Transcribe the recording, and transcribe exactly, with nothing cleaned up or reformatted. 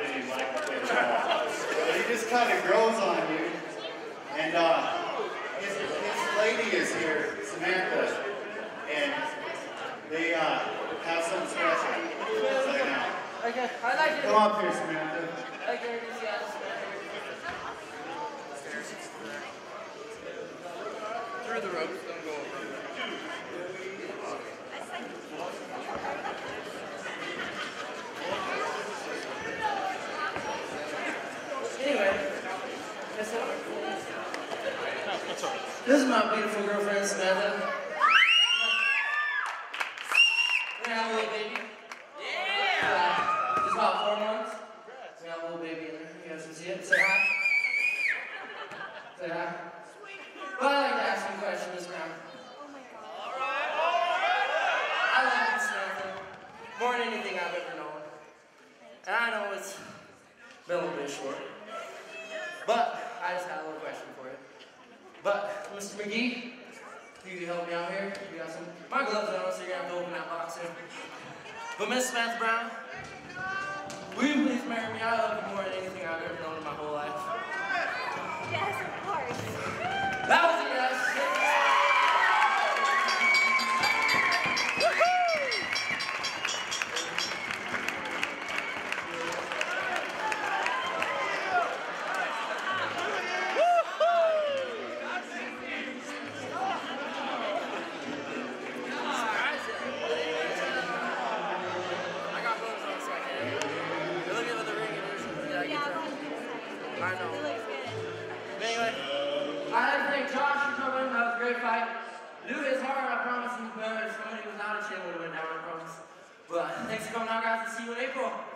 really like to play ball. But he just kind of grows on you. And uh, his, his lady is here, Samantha, and they uh, have something special right now. Okay, I like it. Come up here, Samantha. Okay, yes. Through the ropes, don't go over. Anyway, this is my beautiful girlfriend, Samantha. We have a little baby. Yeah! She's about four months. We have a little baby in there. You guys can see it. Say hi. Say hi. Well, I like to ask you a question this round. I love you, Samantha, more than anything I've ever known. And I know it's been a little bit short. But I just had a little question for you. But Mister McGee, you can help me out here. You got some. My gloves are on, so you're gonna have to open that box soon. But Miss Samantha Brown, will you please marry me? I love you more than anything I've ever known in my whole life. Yes, of course. That was a yes. I know. But anyway, I had to thank Josh for coming. That was a great fight. Knew his heart, I promise you, but if somebody was out of chin would have went down, I promise. But thanks for coming out, guys, and see you in April.